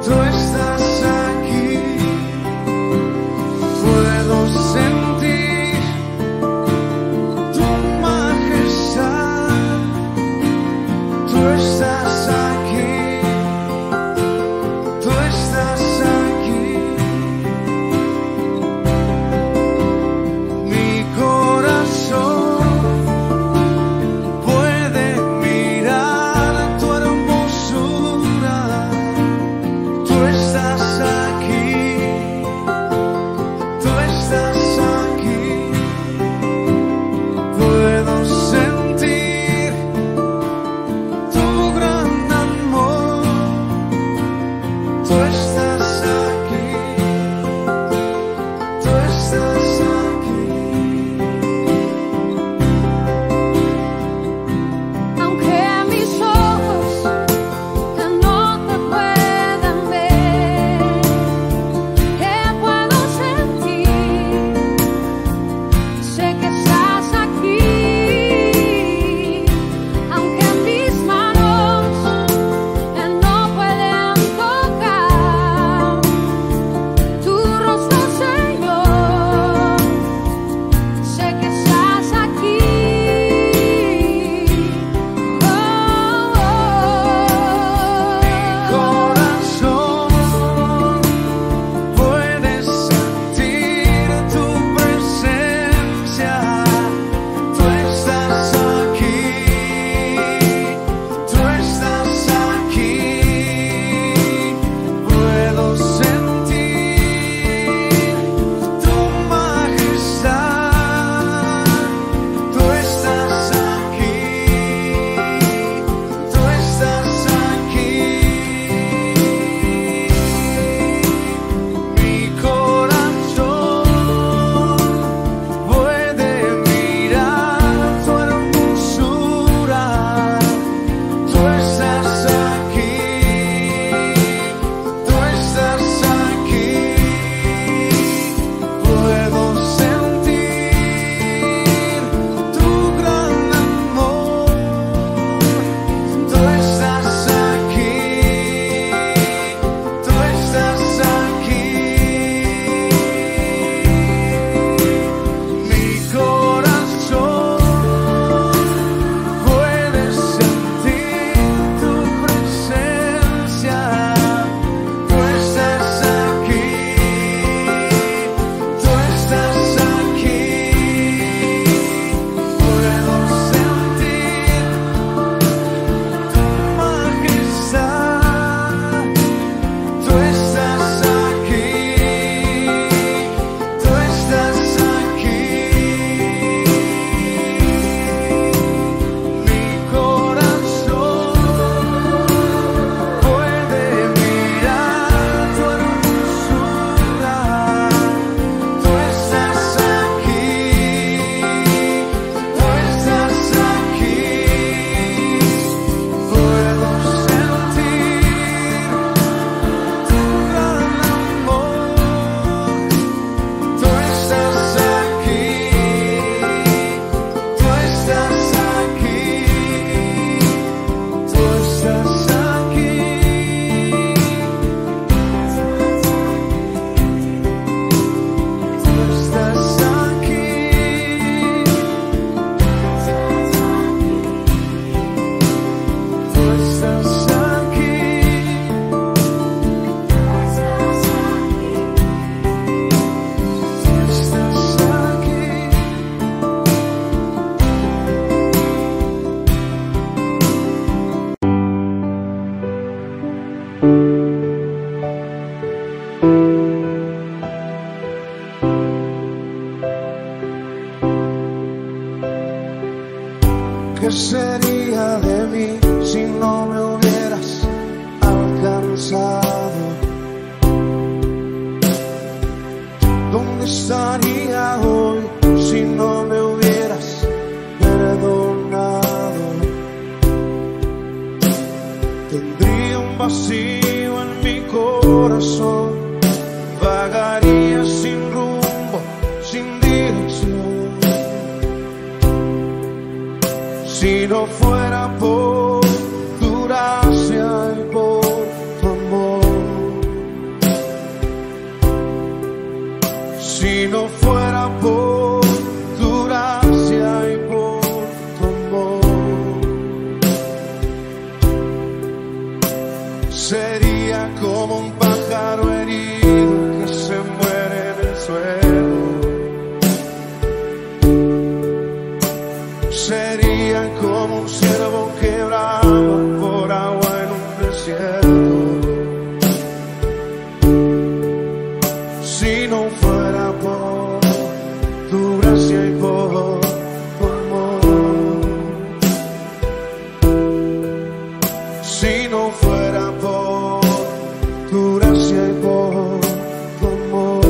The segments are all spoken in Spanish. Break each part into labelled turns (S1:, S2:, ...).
S1: ¿Qué sería de mí si no me hubieras alcanzado? ¿Dónde estaría hoy si no me hubieras perdonado? Tendría un vacío en mi corazón, vagaría sin rumbo, sin dirección. Si no fuera por tu gracia y por tu amor, no fuera por tu gracia y por tu amor, sería como un pájaro herido que se muere en el suelo. Sería como un ciervo que brama por agua en un desierto. Si no fuera por tu gracia y por tu amor, si no fuera por tu gracia y por tu amor,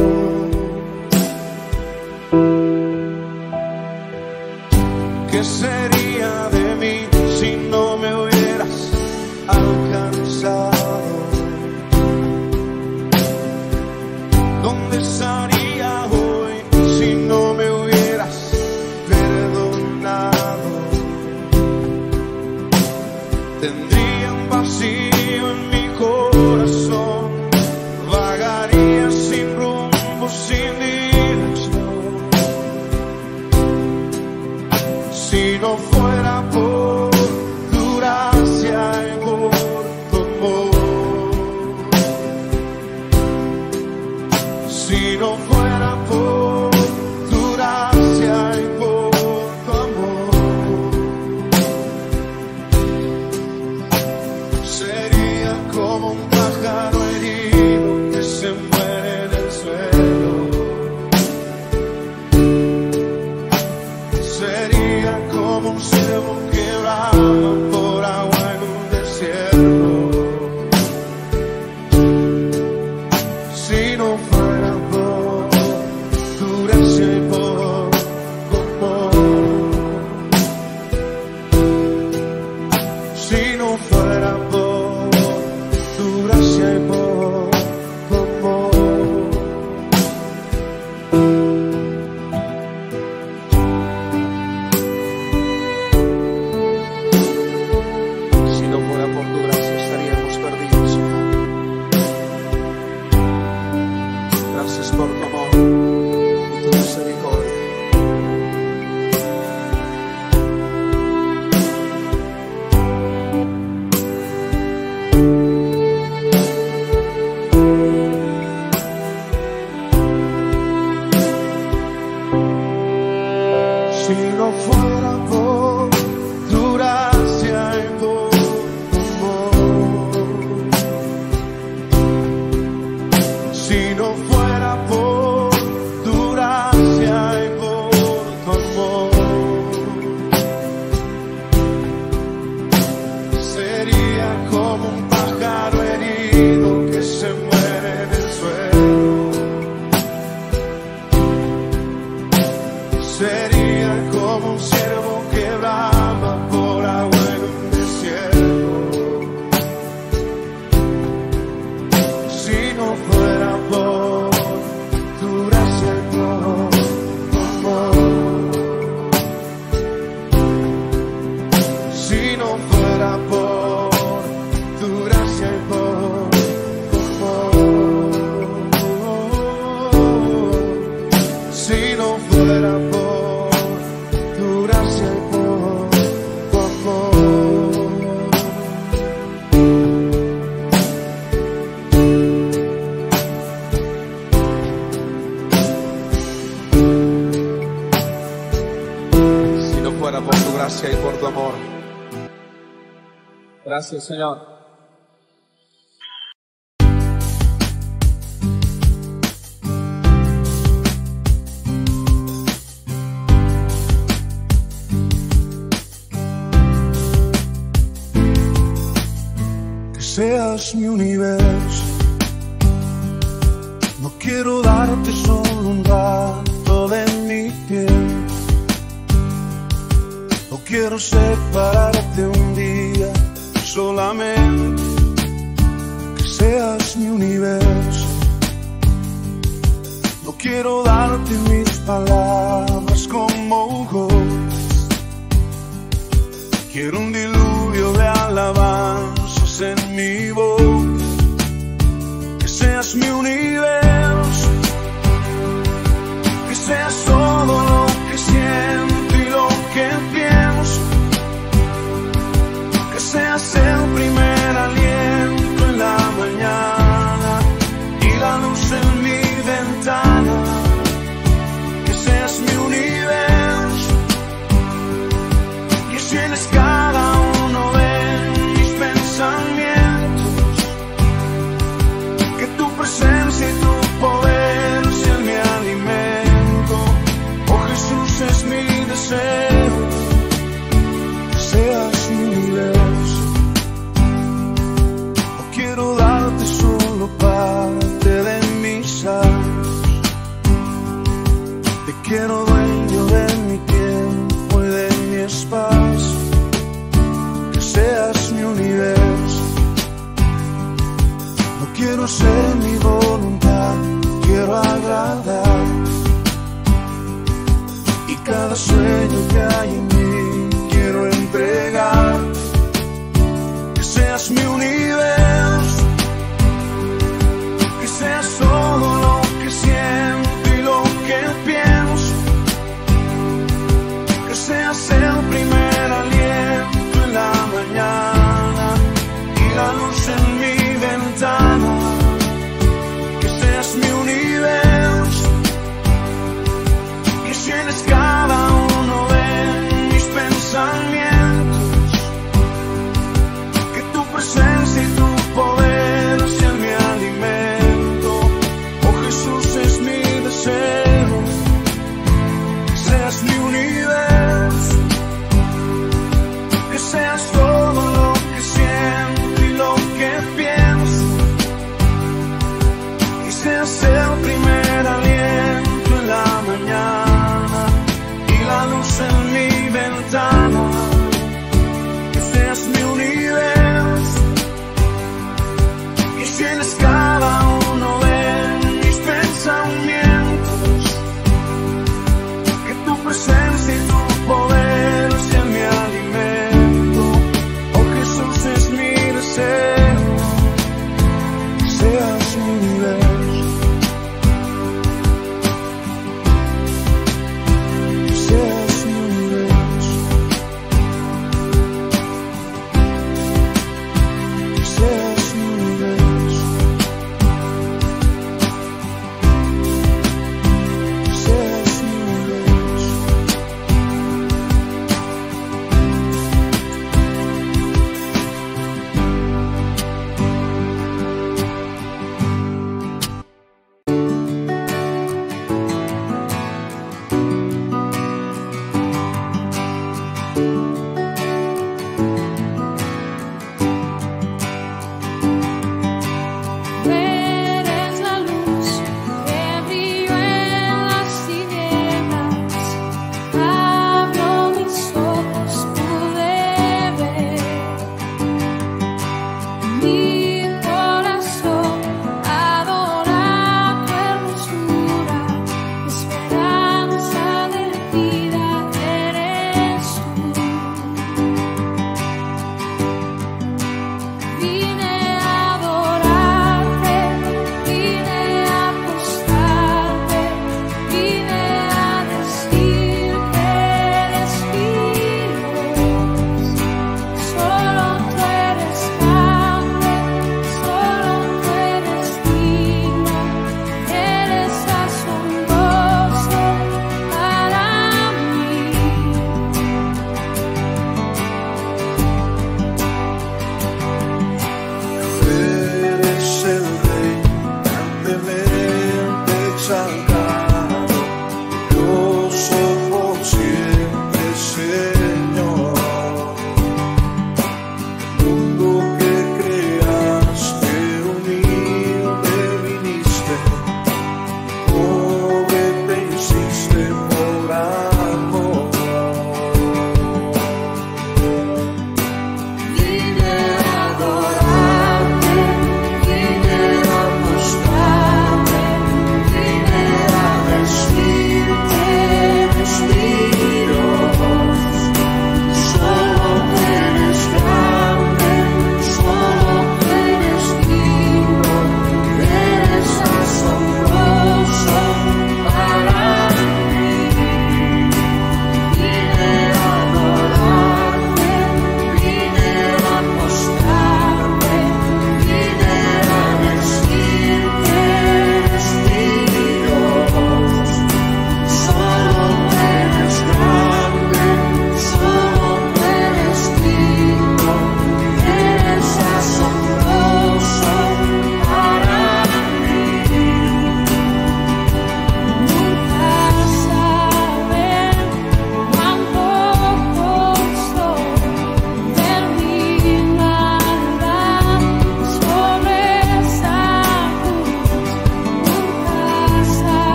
S1: ¿qué sería de mí si no me hubieras alcanzado? ¿Dónde estaría hoy si no me hubieras perdonado? Tendría un vacío en mi corazón, vagaría sin rumbo, sin dirección. Si no fuera por tu gracia y por tu amor, si no fuera por tu gracia y por tu amor, sería como un pájaro herido que se muere en el suelo. Sería como un ciervo que brama por agua en un desierto. Si no fuera por tu gracia y por tu amor, si no fuera por tu gracia y por tu amor, si no fuera por tu gracia estaríamos perdidos, Señor. Gracias por tu amor y tu misericordia. Si no fuera por tu gracia y por tu amor, si no fuera por tu gracia y por tu amor, sería como un pájaro herido que se muere en el suelo. Sería como un ciervo que brama por agua en un desierto. Si no fuera por tu gracia y por tu amor, si no fuera por tu gracia y por tu amor, si no fuera por tu gracia y por tu amor, si no fuera por tu gracia y por tu amor. Gracias, Señor. Seas mi universo, no quiero darte solo un rato de mi tiempo, no quiero separarte un día solamente, que seas mi universo, no quiero darte mis palabras como gotas, quiero un diluvio de alabanzas en mi boca, que seas mi universo, que quiero dueño de mi tiempo y de mi espacio, que seas mi universo. No quiero ser mi voluntad, quiero agradar. Y cada sueño que hay en mí quiero entregar. Que seas mi universo, que seas todo lo que siento y lo que pienso. Que seas el primer aliento en la mañana y la luz en mi ventana. Que seas mi universo, que llenes cada uno de mis pensamientos. Que tu presencia y tu poder sean mi alimento. Oh Jesús, es mi deseo, que seas mi universo, que seas todo lo que siento y lo que pienso. Que seas el primer aliento en la mañana y la luz en mi ventana. Que seas mi universo, que llenes cada uno de mis pensamientos. Que tu presencia y tu poder sean mi alimento. Oh Jesús, es mi deseo, que seas mi universo.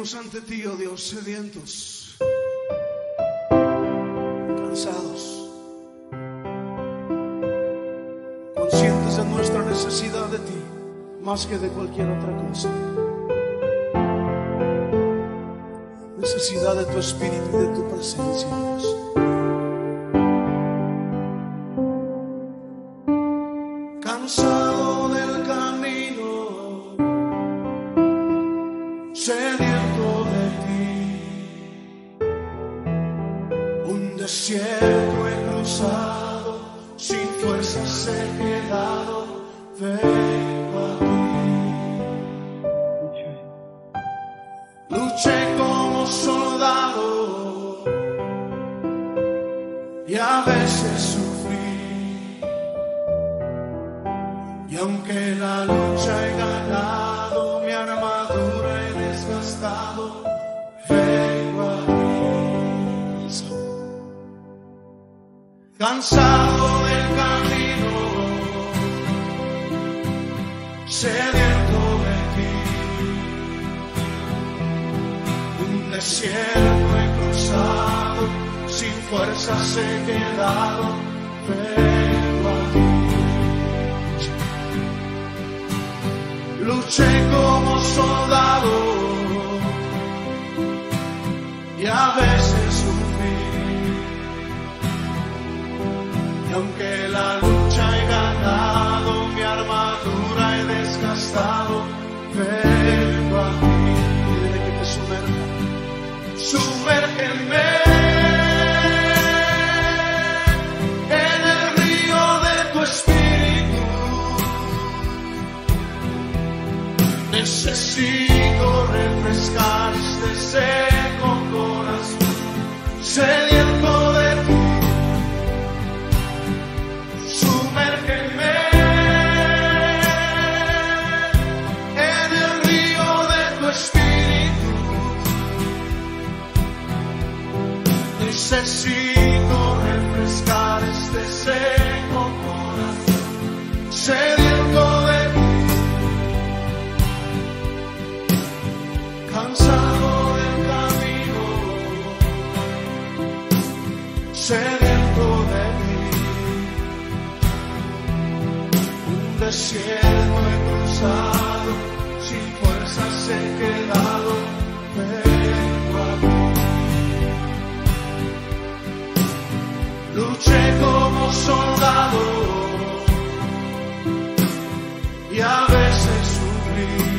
S1: Venimos ante ti, oh Dios, sedientos, cansados, conscientes de nuestra necesidad de ti, más que de cualquier otra cosa. Necesidad de tu espíritu y de tu presencia, Dios. Cansado del camino, sediento de ti, un desierto he cruzado, sin fuerzas he quedado, vengo a ti. Luché como soldado y a veces sufrí, y aunque la lucha he ganado, mi armadura he desgastado, vengo a ti. Cansado del camino, sediento de ti, un desierto he cruzado, sin fuerzas he quedado, vengo a ti. Luché como soldado y a veces sufrí, y aunque la lucha he ganado, mi armadura he desgastado, vengo a ti. Dile que te sumerja, sumérgeme en el río de tu espíritu. Necesito refrescar este seco corazón, sediento de ti. Sumérgeme en el río de tu espíritu. Necesito refrescar este seco corazón, sediento de ti. Cansado del camino, sediento de ti, un desierto he cruzado, sin fuerzas he quedado, vengo a ti. Luché como soldado y a veces sufrí,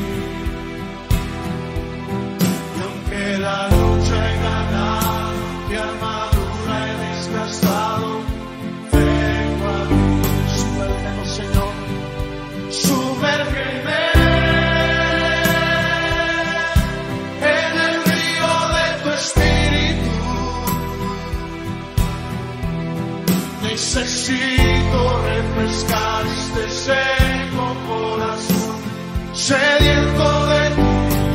S1: la lucha he ganado, mi armadura he desgastado, vengo a ti. Sumérgeme, Señor, sumérgeme en el río de tu espíritu. Necesito refrescar este seco corazón, sediento de ti.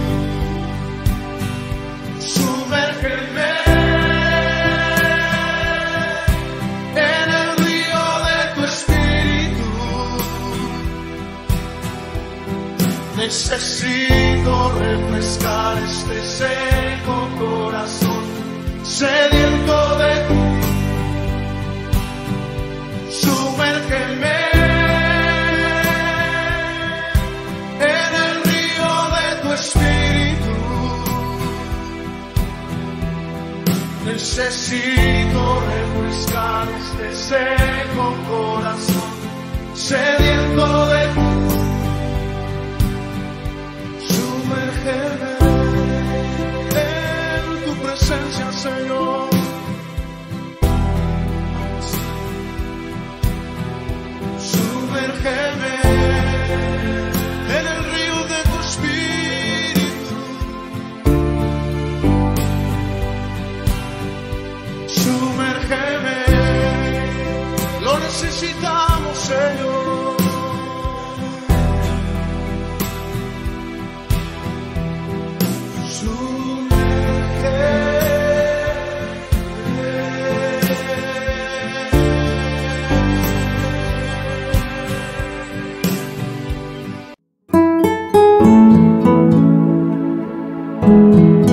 S1: En el río de tu espíritu, necesito refrescar este seco corazón, sediento de ti. Sumérgeme en el río de tu espíritu. Necesito refrescar este seco corazón, sediento de ti. Sumérgeme en tu presencia, Señor. Sumérgeme en el río de tu espíritu. Sumérgeme, lo necesitamos, Señor. Sumérgeme.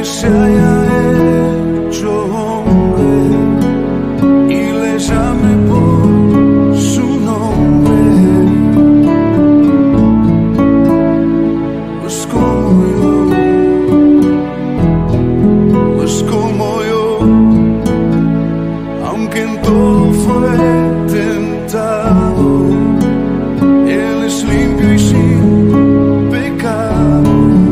S1: se haya hecho hombre y le llame por su nombre, pues como yo, aunque en todo fue tentado, Él es limpio y sin pecado,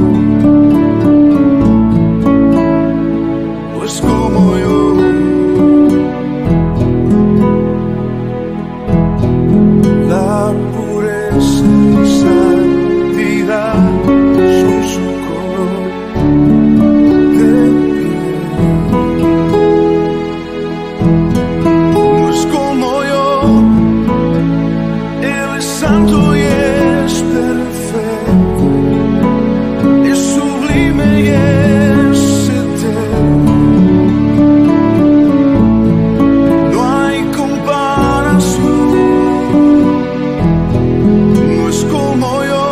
S1: pues como yo. La pureza y santidad son su color de piel, pues como yo. Él es santo y es perfecto, es sublime y es eterno. No hay comparación, no es como yo.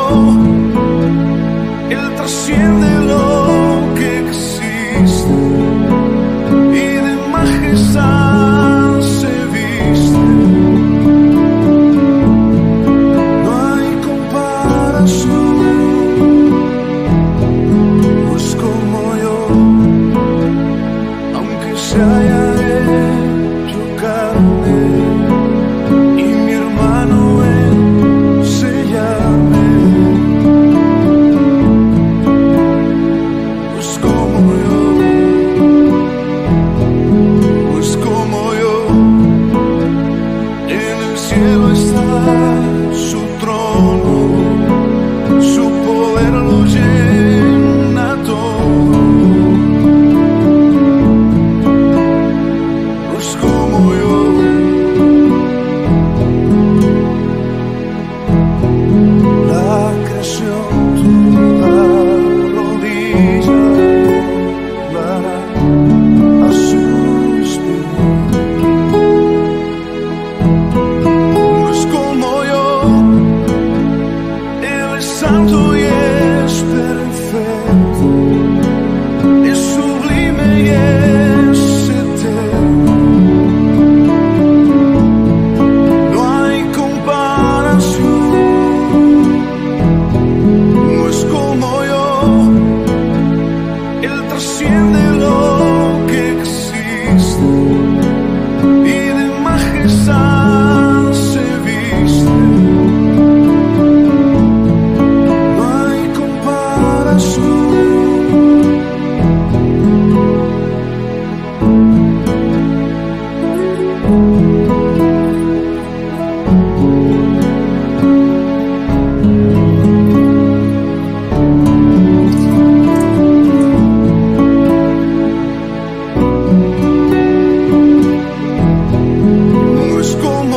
S1: Él trasciende lo que existe y de majestad se viste. No hay comparación, no es como yo, aunque se haya hecho carne y mi hermano Él se llame, pues como yo, pues como yo. En el cielo está su trono, su poder lo llena todo, pues como yo. La creación toda rodilla doblará a sus pies, no es como yo. Él es santo y es perfecto, es sublime y es eterno. No hay comparación, no es como yo. Él trasciende lo que existe y de majestad se viste. No hay comparación. No es como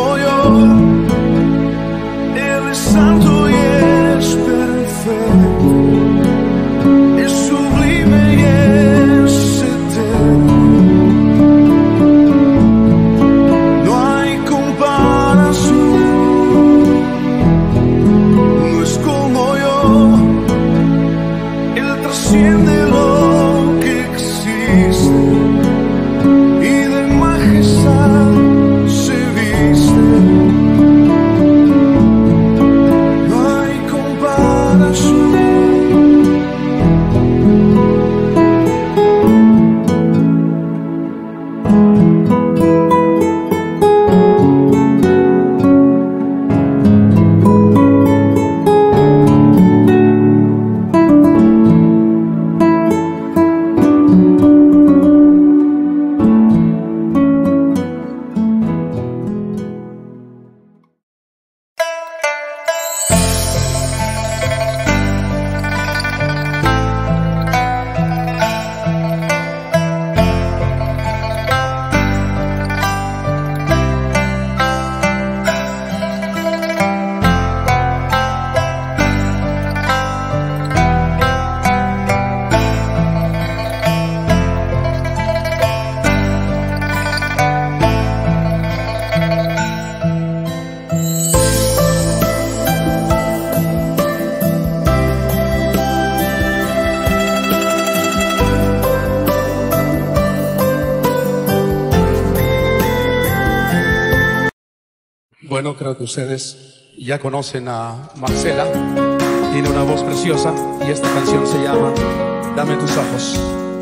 S2: Bueno, creo que ustedes ya conocen a Marcela. Tiene una voz preciosa y esta canción se llama Dame tus ojos.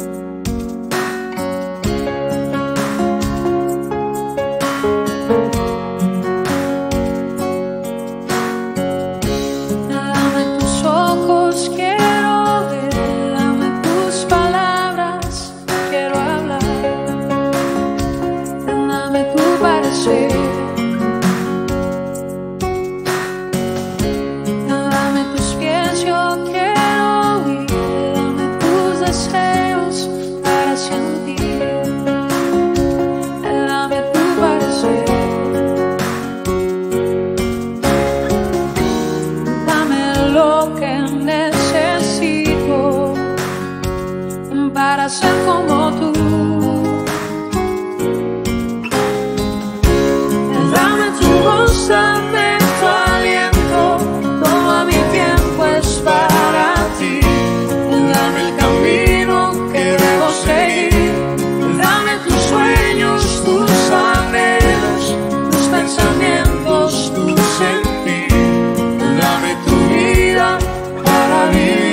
S3: Para ser como tú, dame tu voz, dame tu aliento, todo mi tiempo es para ti. Dame el camino que debo seguir, dame tus sueños, tus anhelos, tus pensamientos, tu sentir. Dame tu vida para vivir.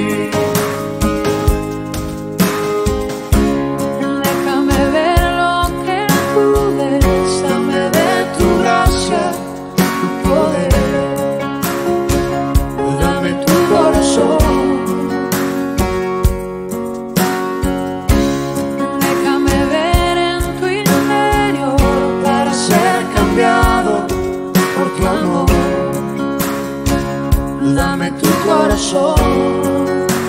S3: Dame tu corazón,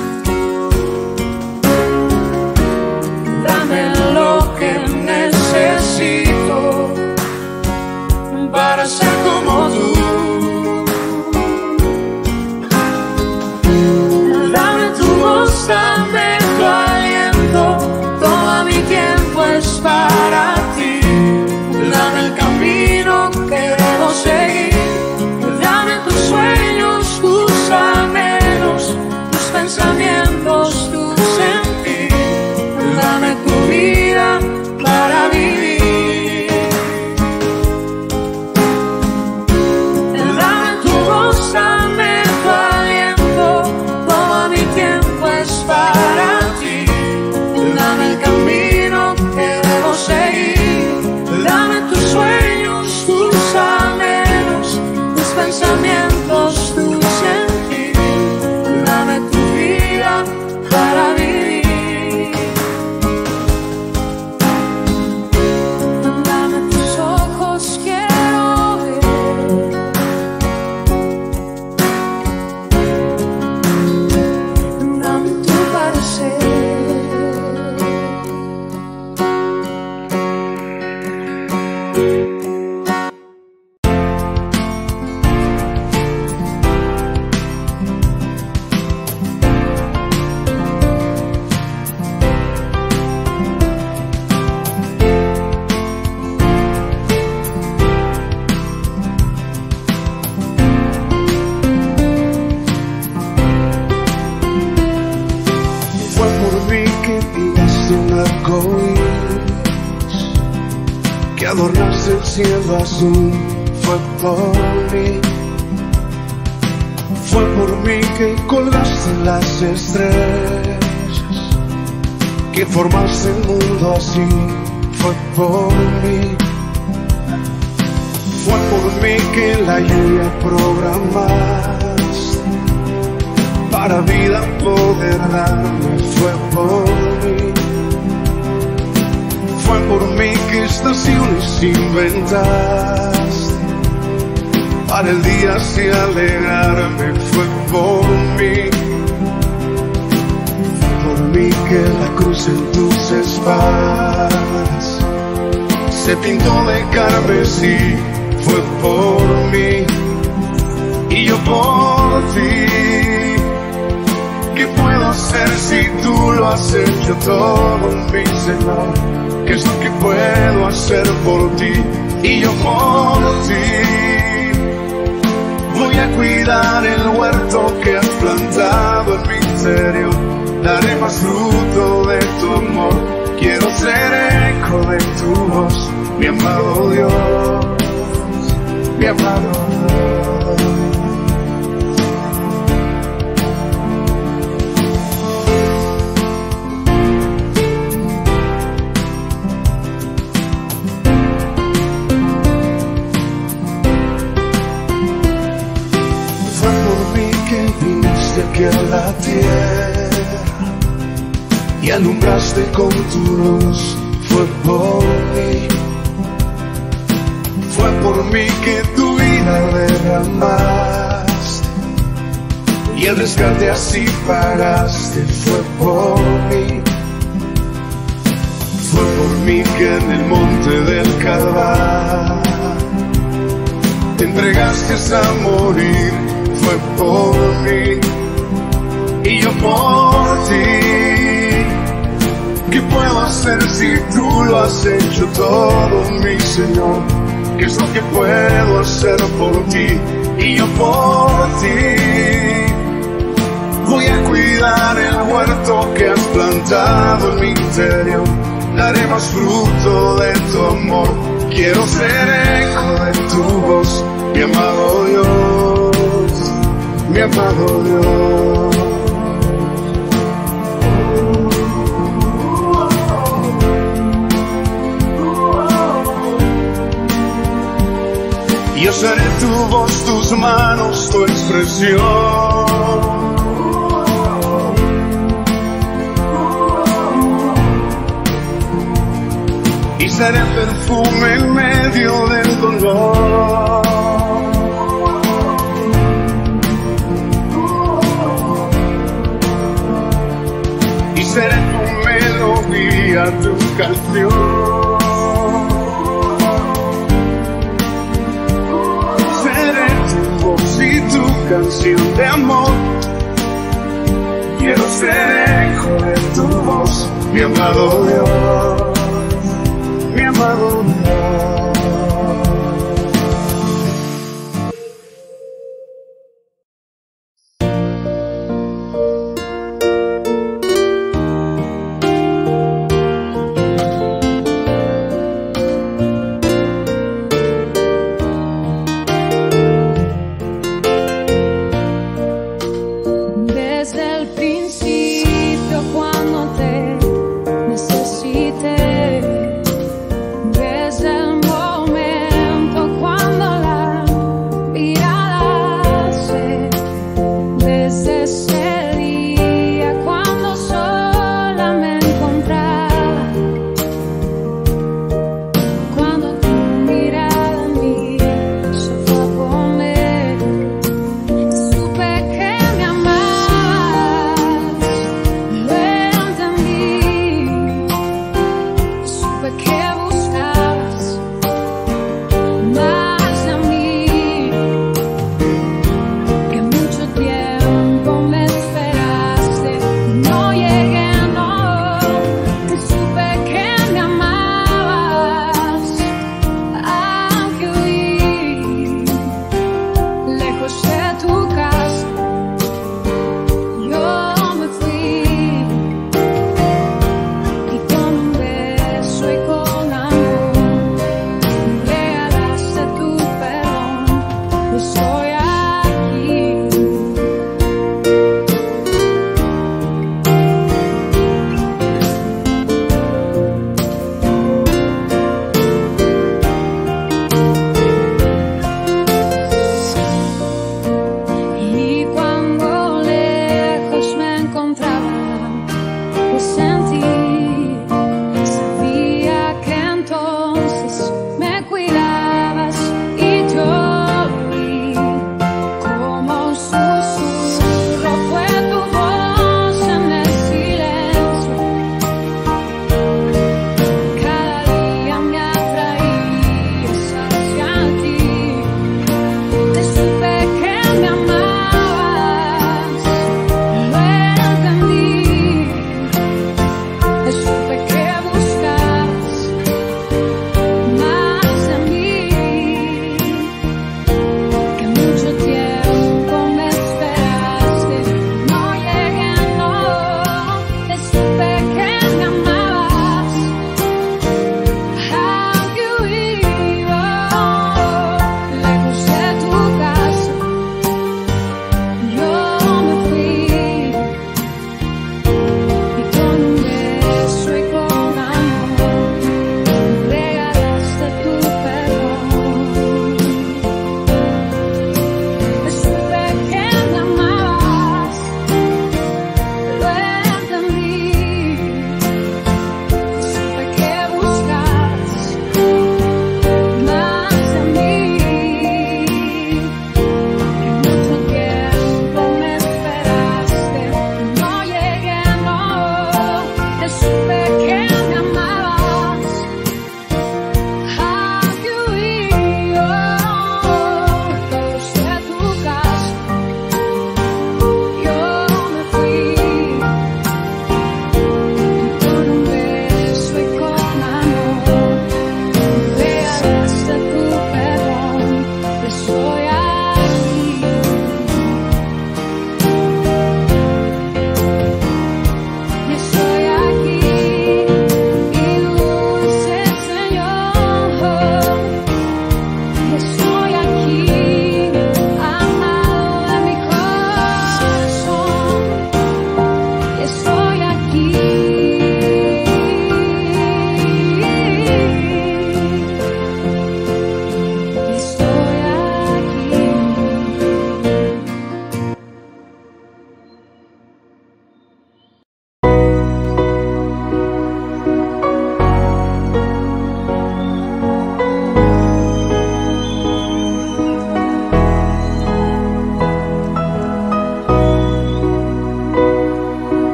S3: dame lo que necesito para ser como tú. Dame tu voz, dame tu aliento, todo mi tiempo es para ti. Dame el camino que debo seguir, dame tus sueños, tus anhelos, tus pensamientos, tu sentir. Dame tu vida para vivir. Dame tu voz, dame tu aliento, todo mi tiempo es para ti. Dame el camino que debo seguir, dame tus sueños, tus anhelos, tus pensamientos, tu sentir. Dame tu vida para vivir. Dame tus ojos, quiero ver. Dame tu parecer.
S1: Fue por mí que tiraste un arcoíris, que adornaste el cielo azul. Fue por mí. Fue por mí que colgaste las estrellas, que formaste el mundo así. Fue por mí. Fue por mí que la lluvia programaste para vida poder darme. Fue por mí. Fue por mí que estaciones inventaste para el día así alegrarme. Fue por mí. Fue por mí que la cruz en tus espaldas se pintó de carmesí. Fue por mí y yo por ti. ¿Qué puedo hacer si tú lo has hecho todo, mi Señor? ¿Qué es lo que puedo hacer por ti y yo por ti? Voy a cuidar el huerto que has plantado en mi interior. Daré más fruto de tu amor. Quiero ser eco de tu voz, mi amado Dios. mi amado Fue por mí que viniste aquí a la tierra y alumbraste con tu luz. Fue por mí. Fue por mí que tu vida derramaste y el rescate así pagaste. Fue por mí. Fue por mí que en el monte del Calvario te entregaste a morir. Fue por mí y yo por ti. ¿Qué puedo hacer si tú lo has hecho todo, mi Señor? ¿Qué es lo que puedo hacer por ti? Y yo por ti voy a cuidar el huerto que has plantado en mi interior. Daré más fruto de tu amor. Quiero ser eco de tu voz, mi amado Dios, mi amado Dios. Yo seré tu voz, tus manos, tu expresión. Y seré perfume en medio del dolor. Y seré tu melodía, tu canción. Y tu canción de amor. Quiero ser eco de tu voz, mi amado Dios, mi amado Dios.
S3: Desde el principio, cuando te necesité,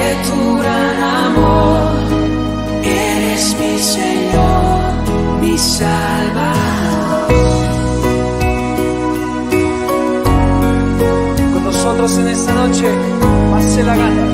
S3: tu gran amor. Eres mi Señor, mi Salvador.
S4: Con nosotros en esta noche, Marcela Gana.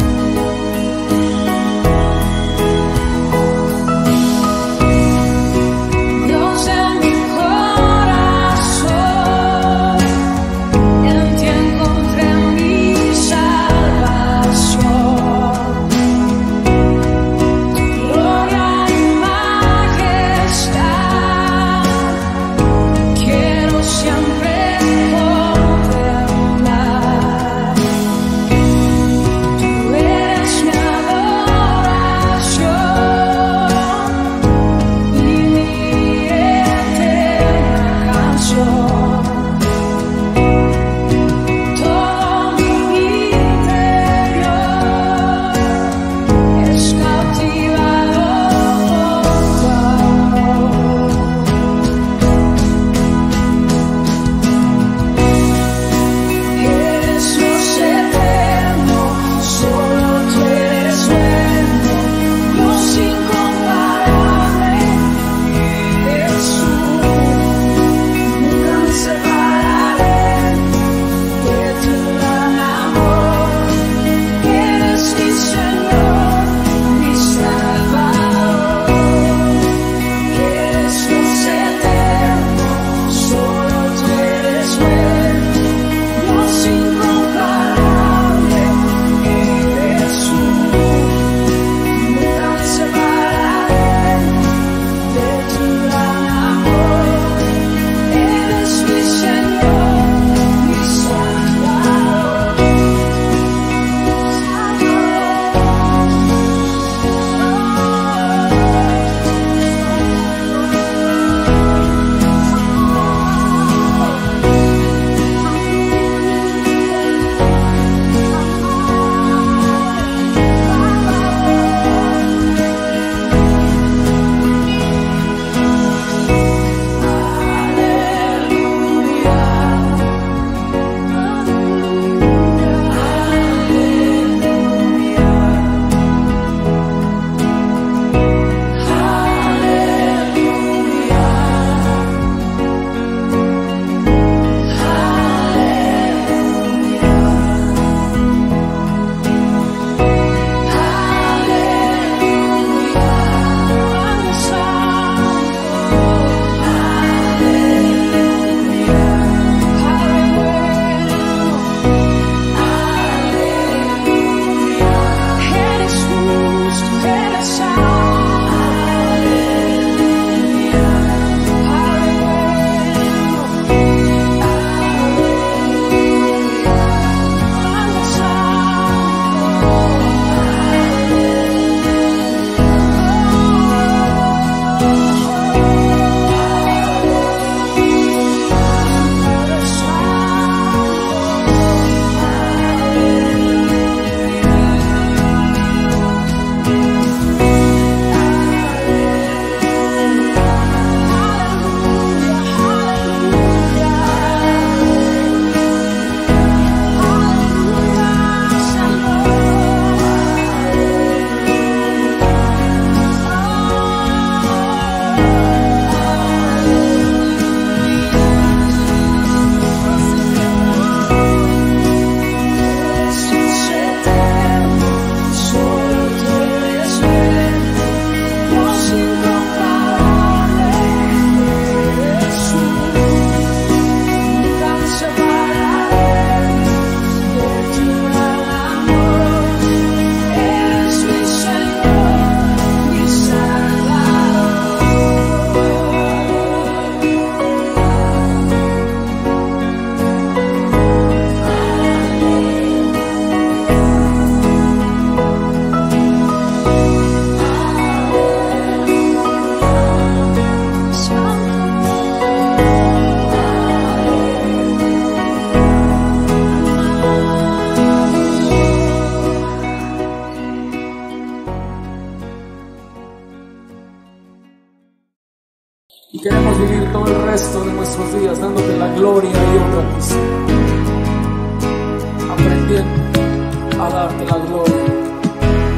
S4: Y queremos vivir todo el resto de nuestros días dándote la gloria y honra, aprendiendo a darte la gloria.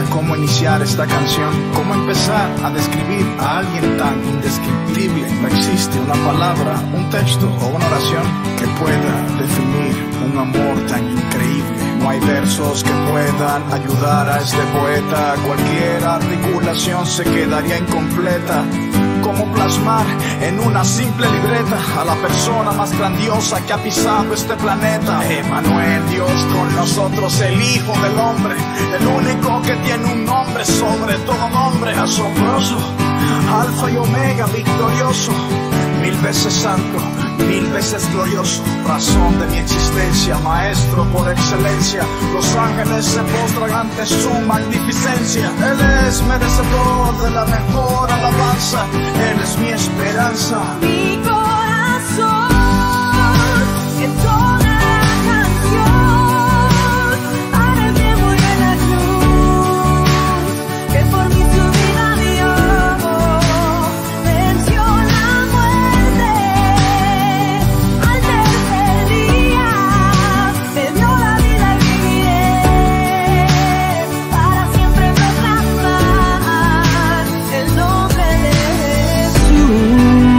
S5: cómo iniciar esta canción, cómo empezar a describir a alguien tan indescriptible. No existe una palabra, un texto o una oración que pueda definir un amor tan increíble. No hay versos que puedan ayudar a este poeta. Cualquier articulación se quedaría incompleta. ¿Cómo plasmar en una simple libreta a la persona más grandiosa que ha pisado este planeta? Emmanuel, Dios con nosotros, el Hijo del Hombre, el único que tiene un nombre sobre todo nombre, asombroso, Alfa y Omega, victorioso, 1000 veces santo, 1000 veces glorioso, razón de mi existencia, maestro por excelencia. Los ángeles se postran ante su magnificencia. Él es merecedor de la mejor alabanza. Él es mi esperanza.
S3: Mi corazón entona la canción para el que murió en la cruz, que por mí su vida dio, venció la muerte al tercer día, me dio la vida y viviré para siempre proclamar el nombre de Jesús.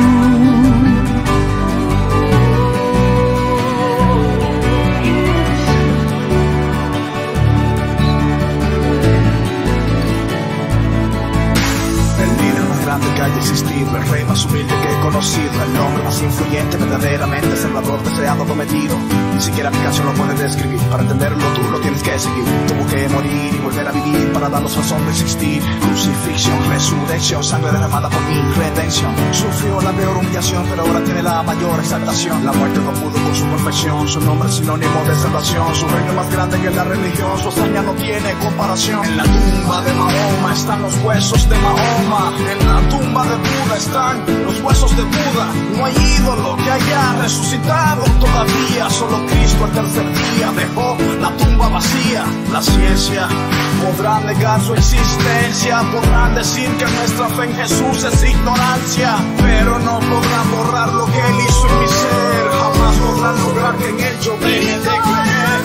S5: El líder más grande que haya existido, el rey más humilde que he conocido, el hombre más influyente, verdaderamente salvador, deseado, prometido. Ni siquiera mi canción lo puede describir. Para entenderlo tú lo tienes que seguir. Tuvo que morir y volver a vivir para darnos razón de existir. Crucifixión, resurrección, sangre derramada por mi redención. Sufrió la peor humillación, pero ahora tiene la mayor exaltación. La muerte no pudo con su perfección. Su nombre es sinónimo de salvación. Su reino más grande que la religión. Su hazaña no tiene comparación. En la tumba de Mahoma están los huesos de Mahoma. En la tumba de Buda están los huesos de Buda. No hay ídolo que haya resucitado todavía. Solo Cristo al tercer día dejó la tumba vacía. La ciencia podrá negar su existencia, podrán decir que nuestra fe en Jesús es ignorancia, pero no podrán borrar lo que Él hizo en mi ser. Jamás podrán lograr que en Él yo deje de creer.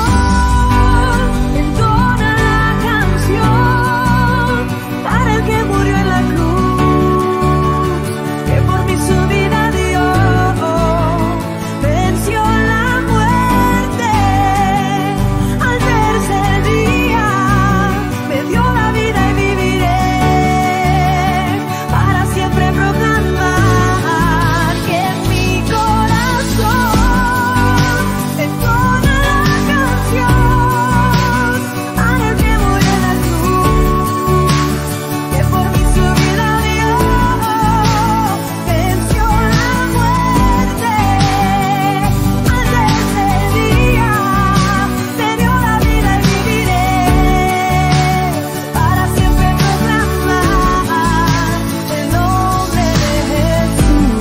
S3: Entona la canción para el que murió en la cruz, que por mí su vida dio, venció la muerte al tercer día, me dio la vida y viviré para siempre proclamar que en mi corazón entona la canción para el que murió en la cruz, que por mí su vida dio, venció la muerte al tercer día, me dio la vida y viviré para siempre proclamar el nombre de Jesús.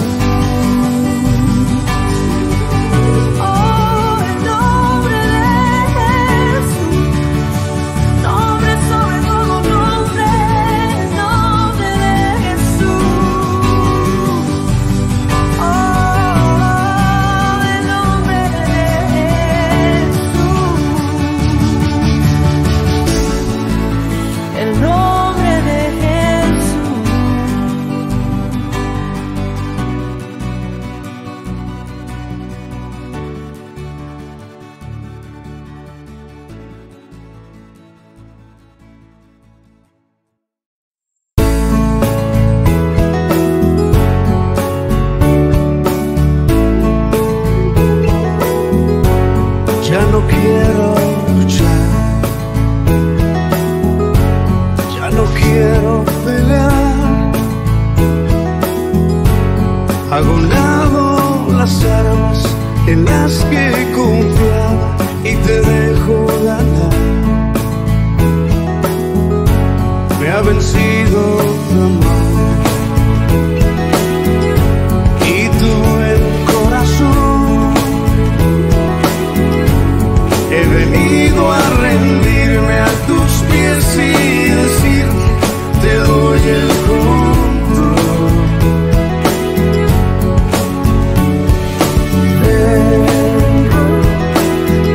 S3: Oh, el nombre de Jesús, nombre sobre todo nombre, el nombre de Jesús. Oh, el nombre de Jesús, el nombre de Jesús.
S1: Ya no quiero luchar, ya no quiero pelear. Hago a un lado las armas en las que confiaba y te dejo ganar. Me ha vencido tu amor y tú el corazón. He venido a rendirme a tus pies y decir, te doy el control. Vengo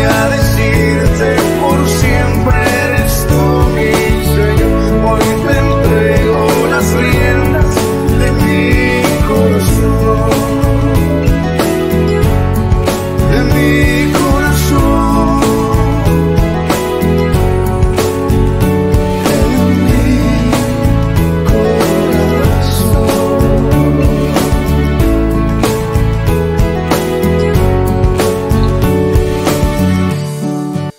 S1: a decirte por siempre eres tú mi Señor. Hoy te entrego las riendas de mi corazón, de mi corazón, de mi corazón.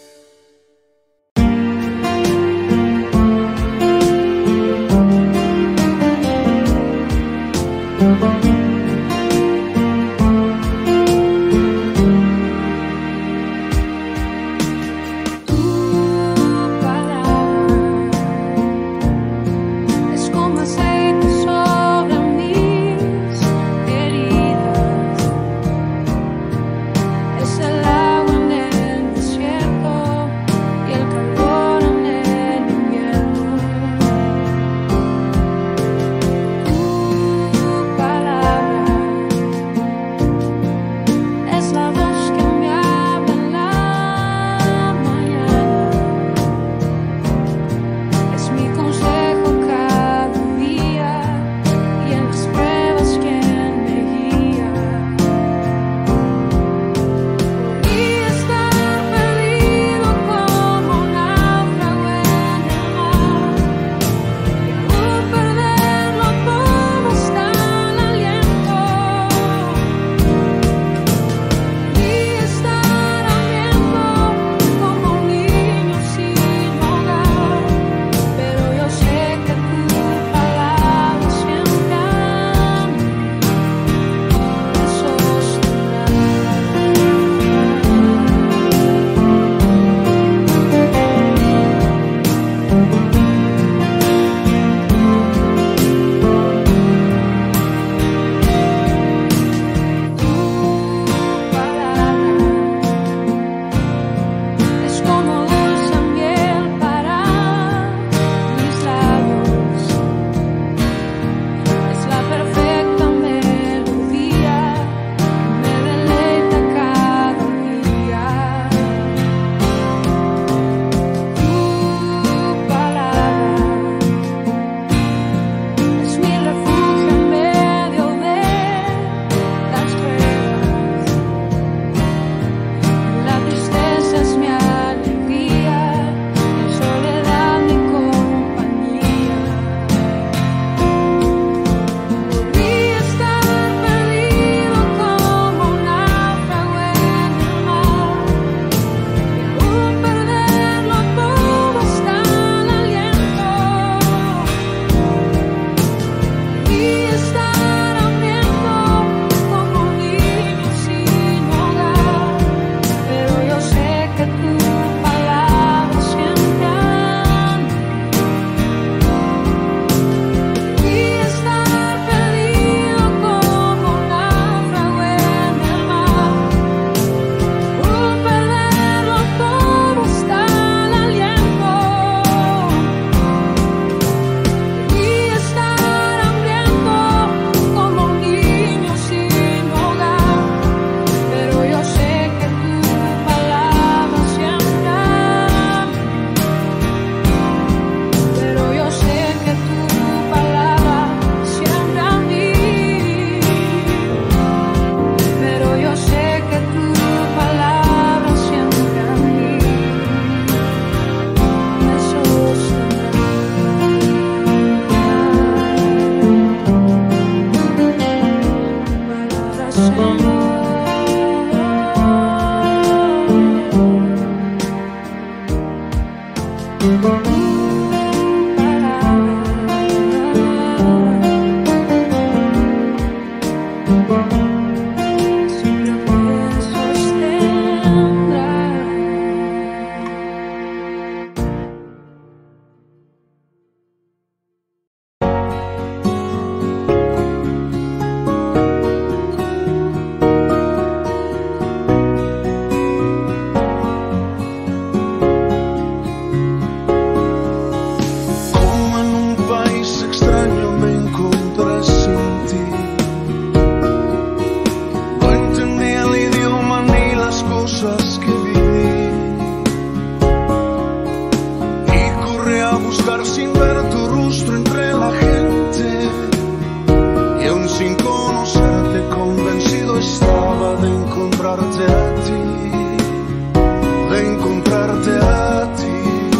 S1: caminar sin ver tu rostro entre la gente, y aún sin conocerte convencido estaba de encontrarte a ti, de encontrarte a ti.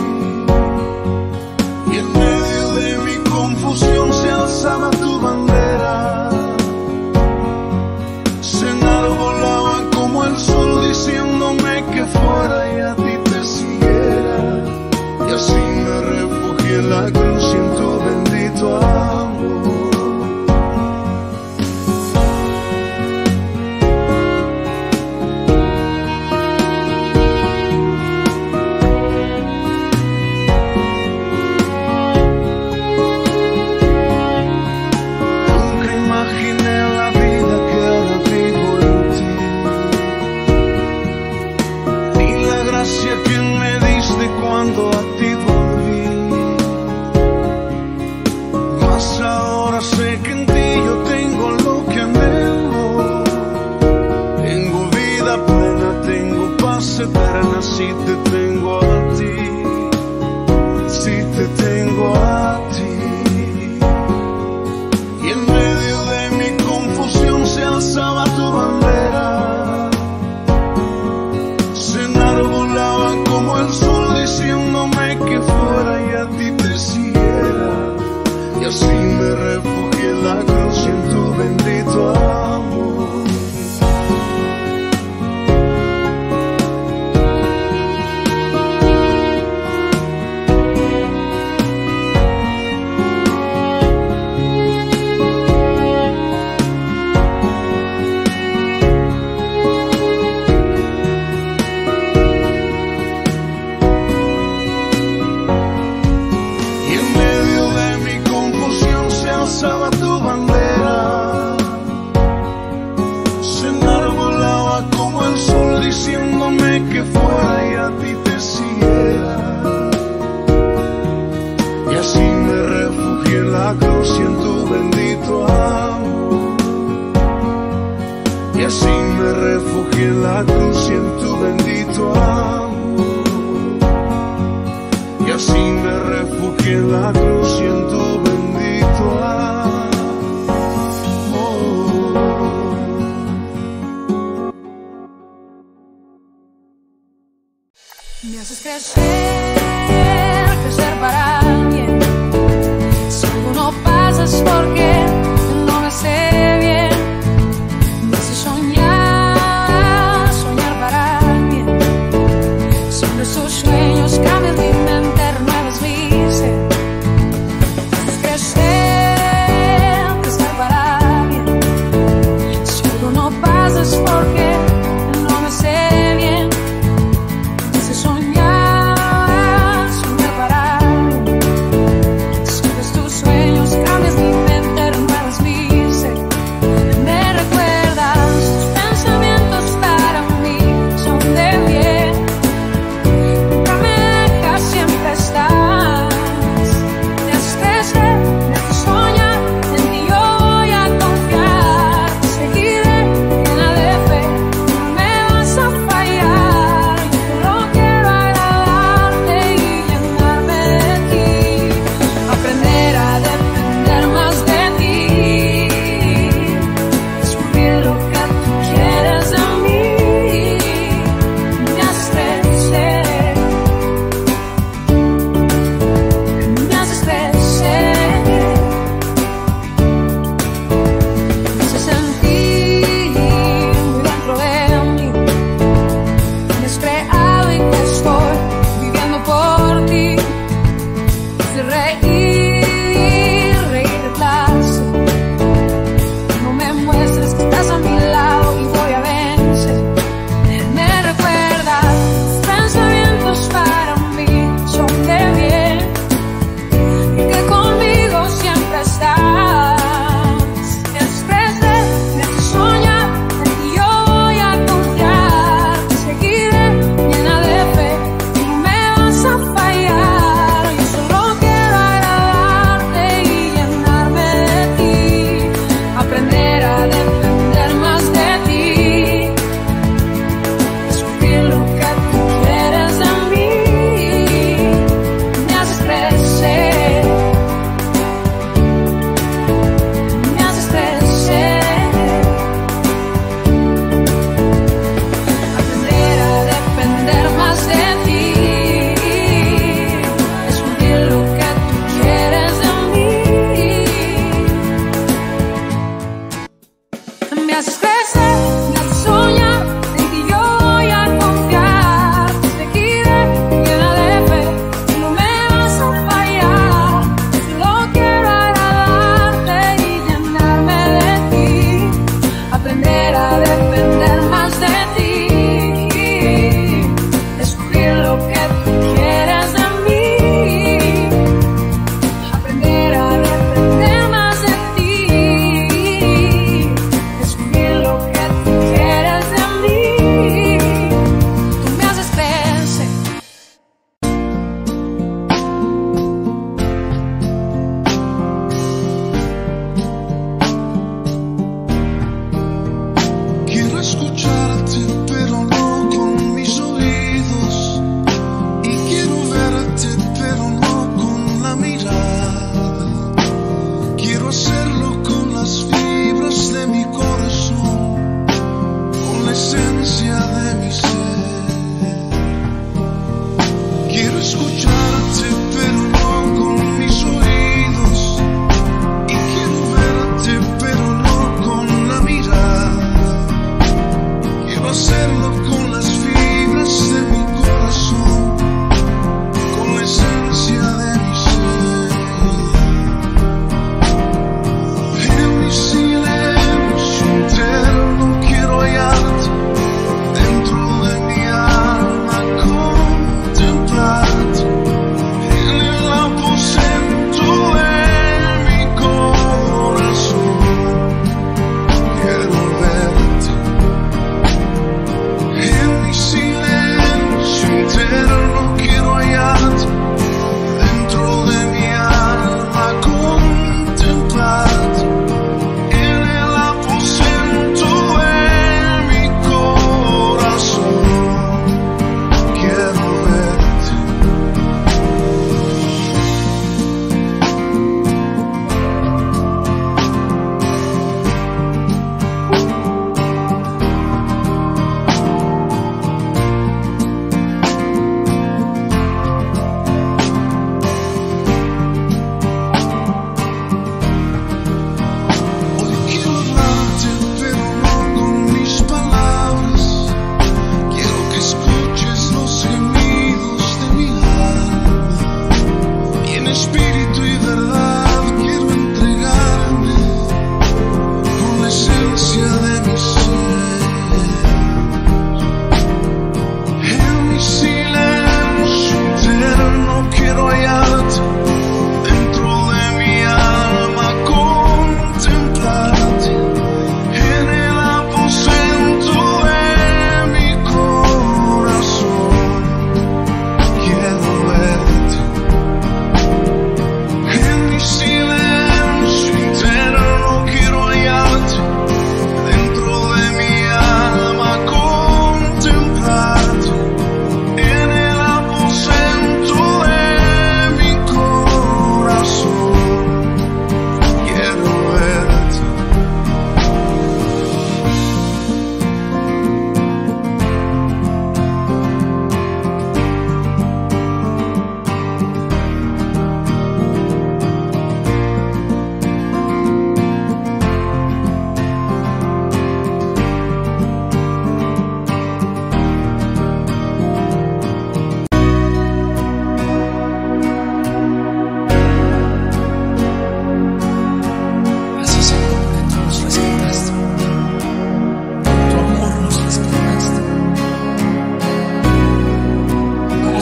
S1: Y en medio de mi confusión se alzaba tu bandera, se enarbolaba como el sol diciéndome que fuera y a ti te siguiera. Y así me refugié en la cruz y en tu bendito amor. Nunca imaginé la vida que ahora vivo en ti, ni la gracia que me diste cuando a ti volví. Mas ahora sé que en ti yo tengo lo que anhelo, tengo vida plena, tengo paz eterna si te tengo a ti, si te tengo a ti. Y en medio de mi confusión se alzaba tu bandera, se enarbolaba como el sol diciéndome que fuera y a ti te siguiera. Y así me refugié en la cruz y en tu bendito amor. Y en medio de mi confusión se alzaba tu bandera, se enarbolaba como el sol diciéndome que fuera y a ti te siguiera. Y así me refugié en la cruz y en tu bendito amor. Y así me refugié en la cruz y en tu bendito amor. Y así me refugié en la cruz y en tu bendito amor.
S3: Me haces crecer para alguien. Si algo no pasa es porque no me sé bien. Me haces soñar para alguien. Son de esos sueños que a mi mente renuevas mi ser. Me haces crecer para alguien. Si algo no pasa es porque no me sé bien. Me haces soñar para alguien.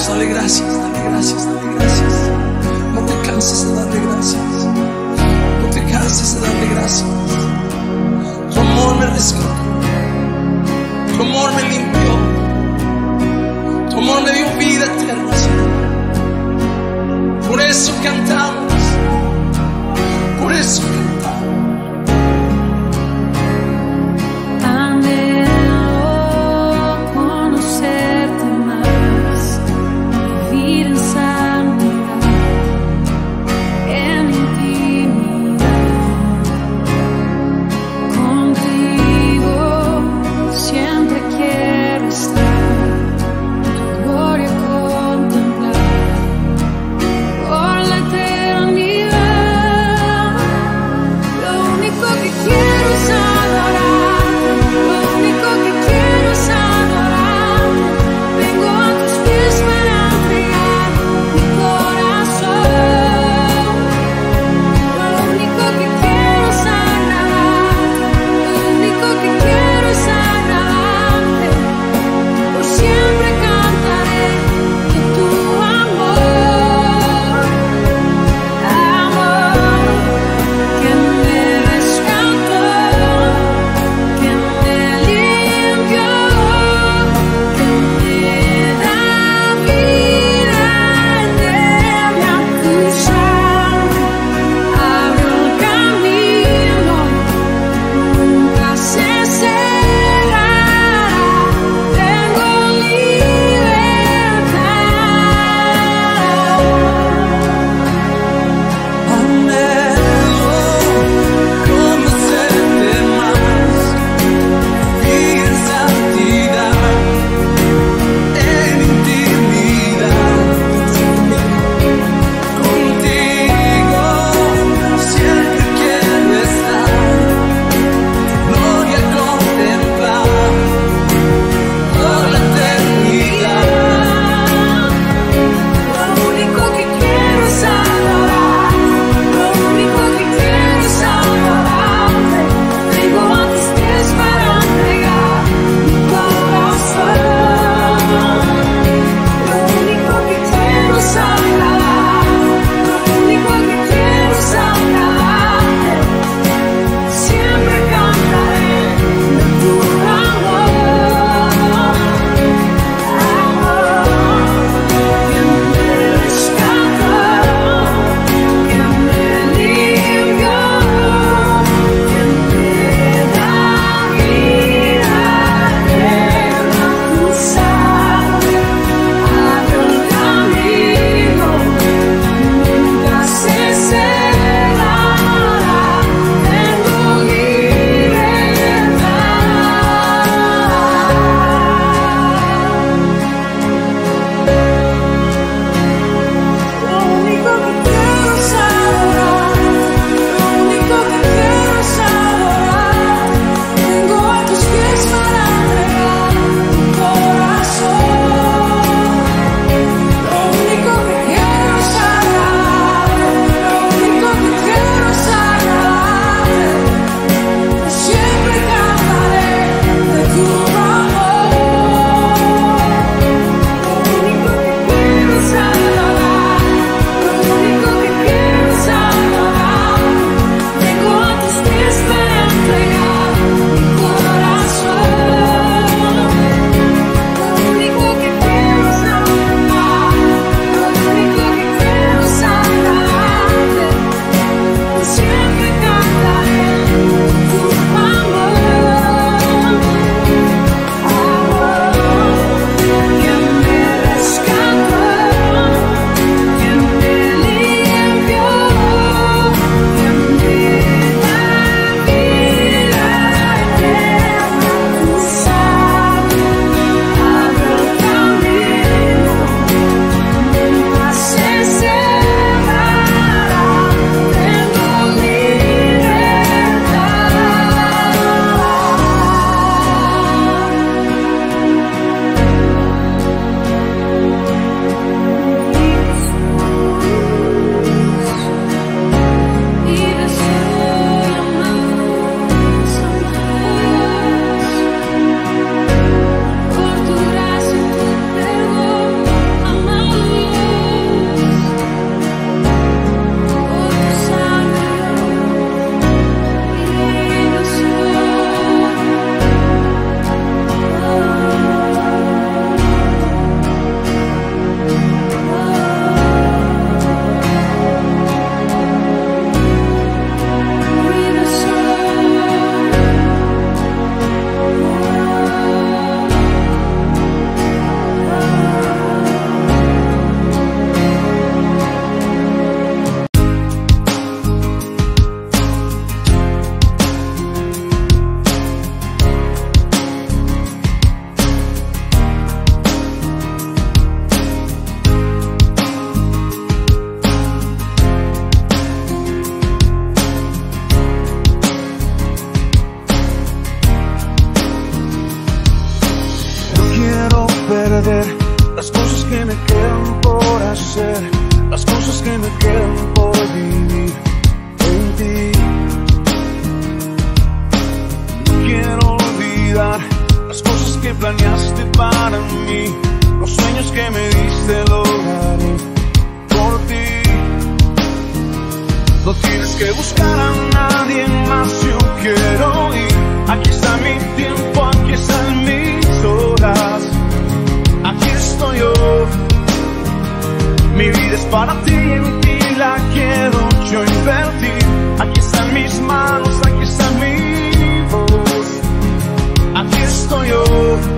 S6: dale gracias, dale gracias, dale gracias. No te canses de darle gracias. No te canses de darle gracias. Tu amor me rescató. Tu amor me limpió. Tu amor me dio vida eterna, Señor. Por eso cantamos. Por eso cantamos.
S3: Mi
S1: que me quedan por hacer, las cosas que me quedan por vivir en ti. No quiero olvidar las cosas que planeaste para mí, los sueños que me diste lograré por ti. No tienes que buscar a nadie más, yo quiero ir. Aquí está mi tiempo, aquí están mis horas, aquí estoy yo. Mi vida es para ti, en ti la quiero yo invertir. Aquí están mis manos, aquí está mi voz, aquí estoy yo,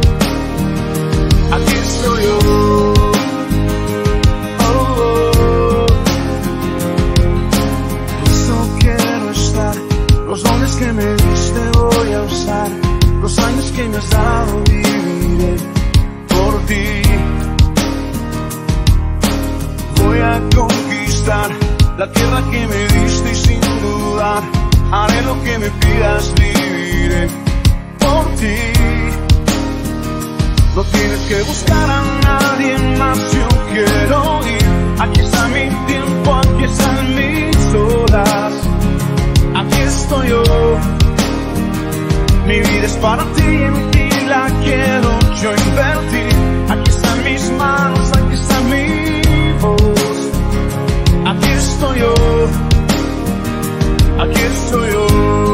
S1: aquí estoy yo. Los dones que me diste voy a usar, los años que me has dado viviré por ti. Voy a conquistar la tierra que me diste y sin dudar haré lo que me pidas, viviré por ti. No tienes que buscar a nadie más, yo quiero ir. Aquí está mi tiempo, aquí están mis horas, aquí estoy yo. Mi vida es para ti, en ti la quiero yo invertir. Aquí están mis manos, aquí está mi voz, aquí estoy yo, aquí estoy yo.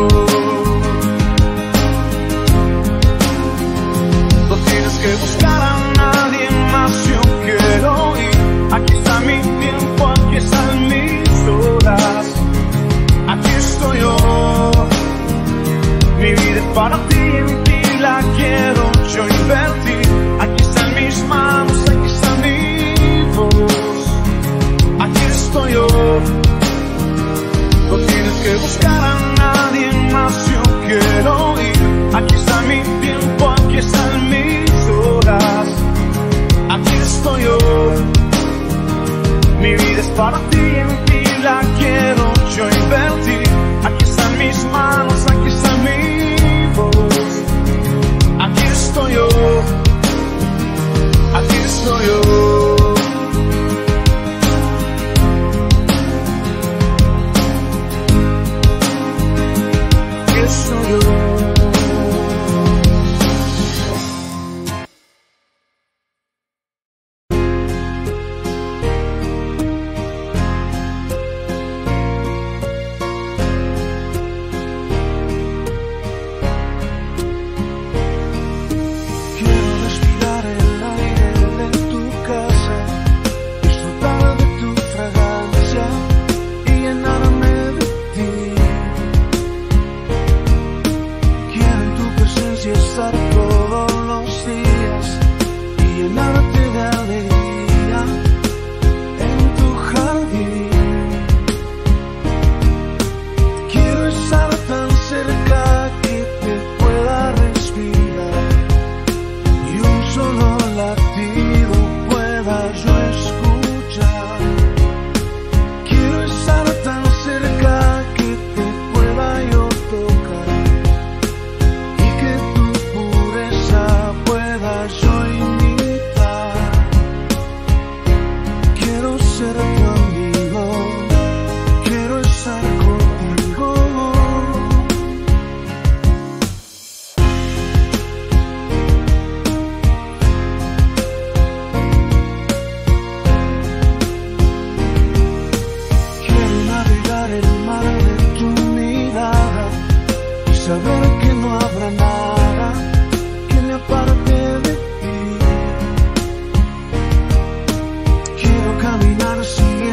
S1: No tienes que buscar a nadie más, yo quiero ir. Aquí está mi tiempo, aquí están mis horas, aquí estoy yo. Mi vida es para ti, en ti la quiero yo invertir. Aquí están mis manos, aquí está mi voz, aquí estoy yo. No tienes que buscar a nadie más, yo quiero ir. Aquí está mi tiempo, aquí están mis horas, aquí estoy yo. Mi vida es para ti, en ti la quiero yo invertir. Aquí están mis manos, aquí está mi voz, aquí estoy yo, aquí estoy yo. Aquí estoy yo. Caminar sin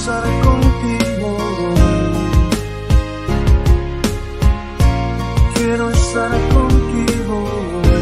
S1: estar contigo hoy. Quiero estar contigo hoy.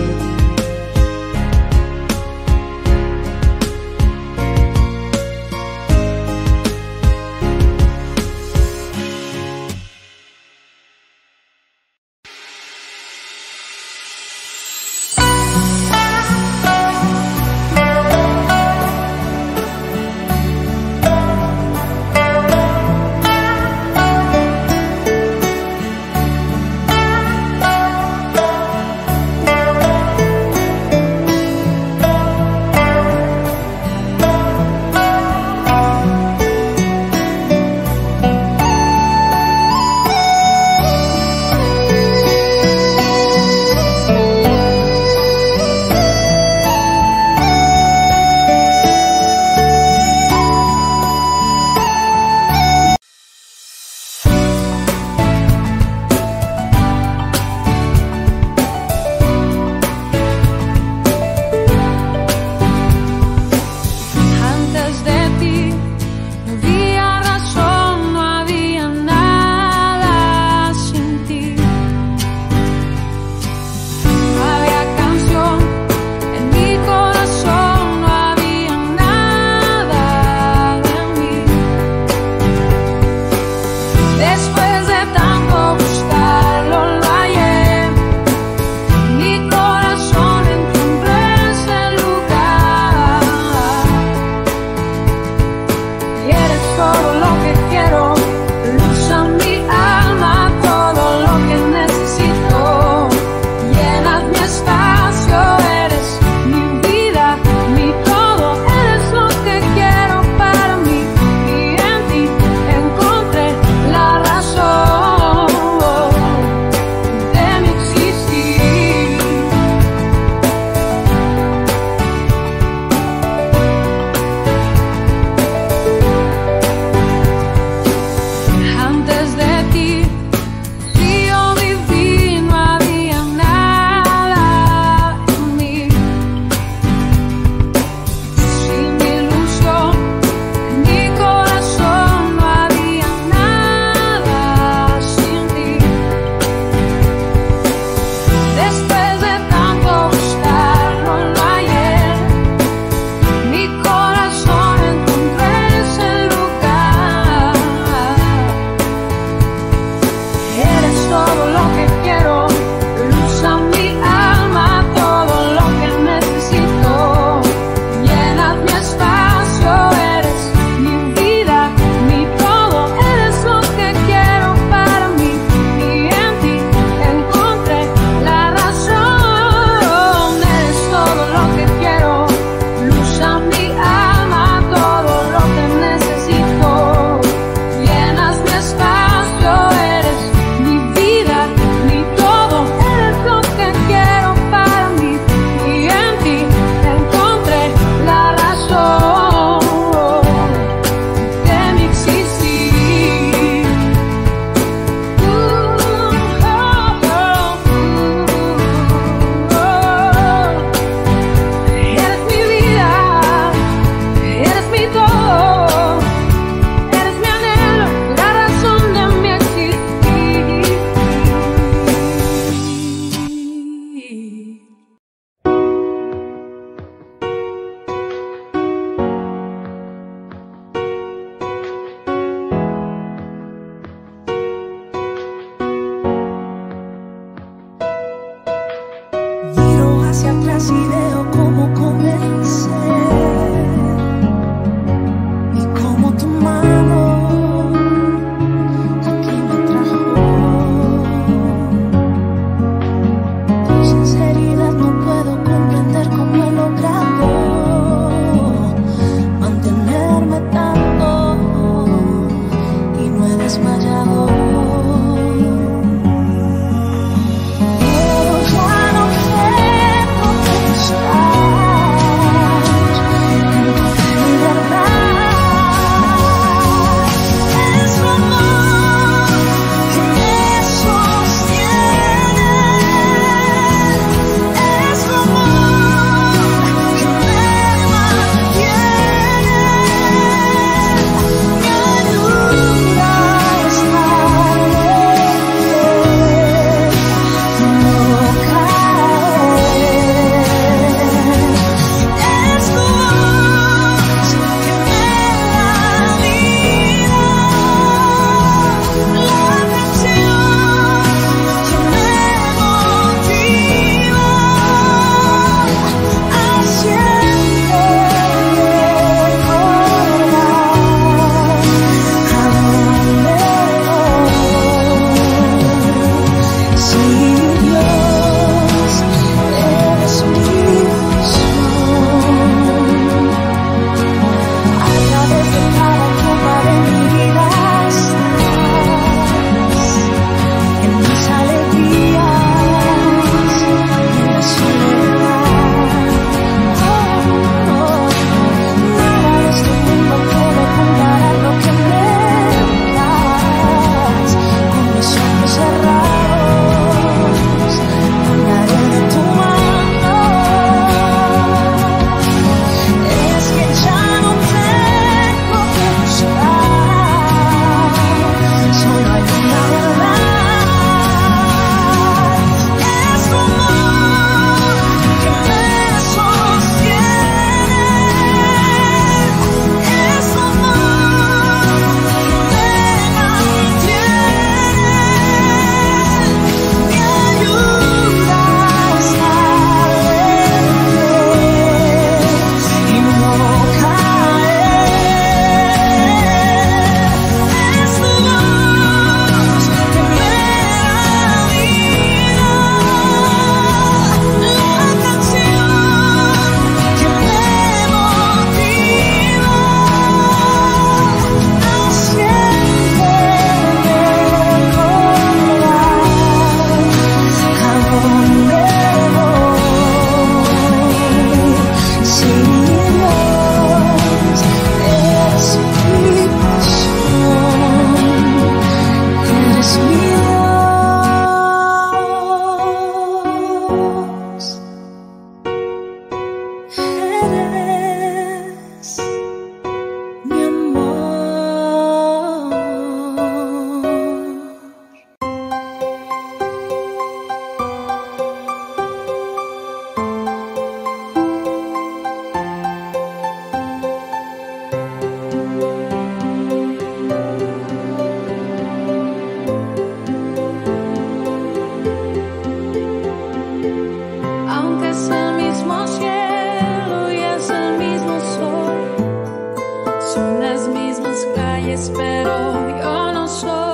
S3: vez, pero yo no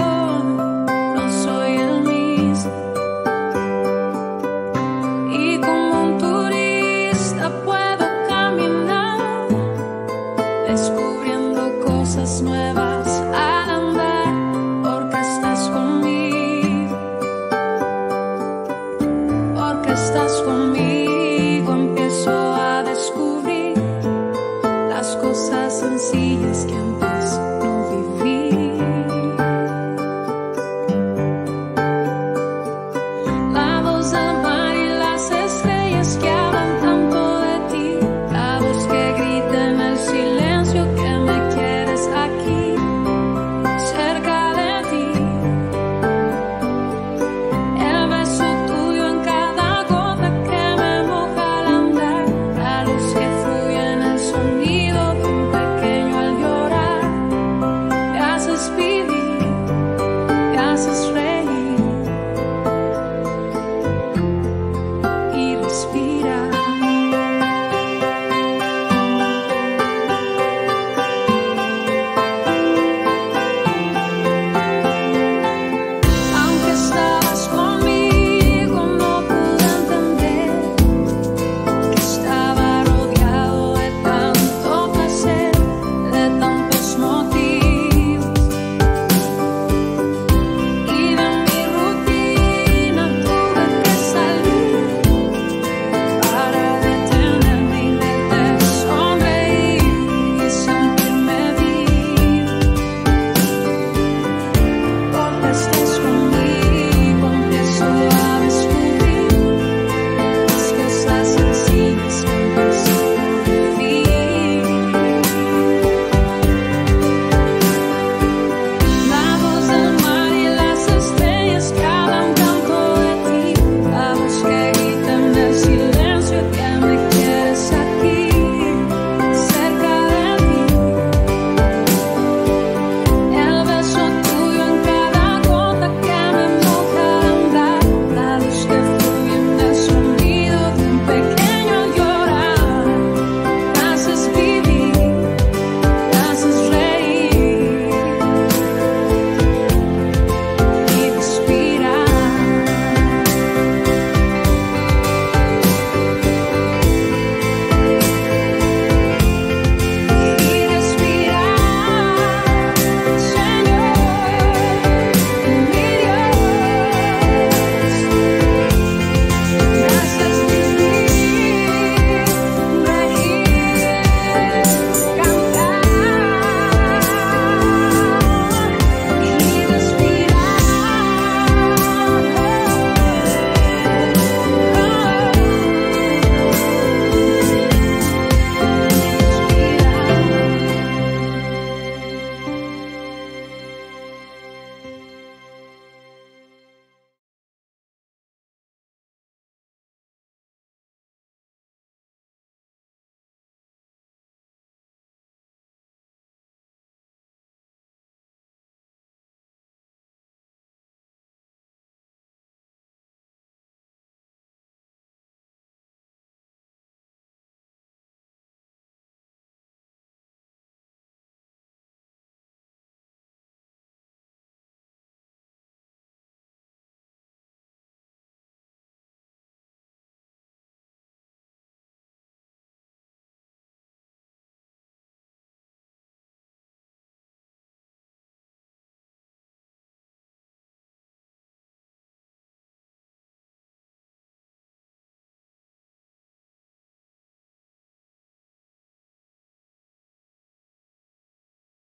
S3: soy el mismo. Y como un turista puedo caminar, descubriendo cosas nuevas